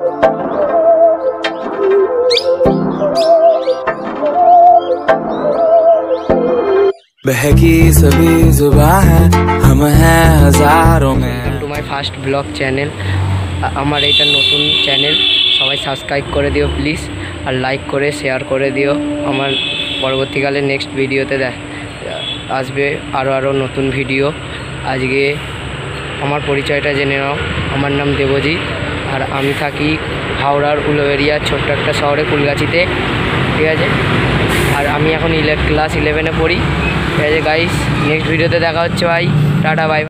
बहकी सभी जुबां है हम हैं हजारों में। To my first blog channel, আমার এটা নতুন চ্যানেল, সবাই সাবস্ক্রাইব করে দিও প্লিজ, আর লাইক করে শেয়ার করে দিও। আমার পরবর্তীকালে নেক্সট ভিডিওতে আসবে আরও নতুন ভিডিও। আজকে আমার পরিচয়টা জেনে নাও। আমার নাম দেবজিৎ, আর আমি থাকি হাওড়ার উলুবেড়িয়ার ছোট্ট একটা শহরে কুলগাছিতে, ঠিক আছে। আর আমি এখন ক্লাস 11-এ পড়ি, ঠিক আছে গাইস। নেক্সট ভিডিওতে দেখা হচ্ছে, ভাই টাটা, বাই।